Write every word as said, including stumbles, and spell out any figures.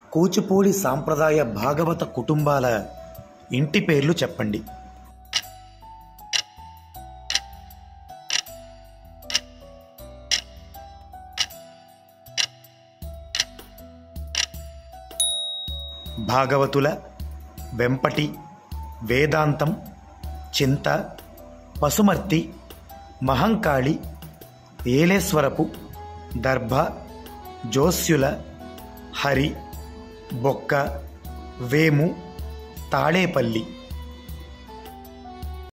కూచిపూడి సాంప్రదాయ భాగవత కుటుంబాల ఇంటి పేర్లు చెప్పండి. భాగవతుల, వెంపటి, వేదాంతం, చింత, పసుమర్తి, మహంకాళి, ఏలేశ్వరపు, దర్భ, జోస్యుల, హరి, బొక్క, వేము, తాళేపల్లి.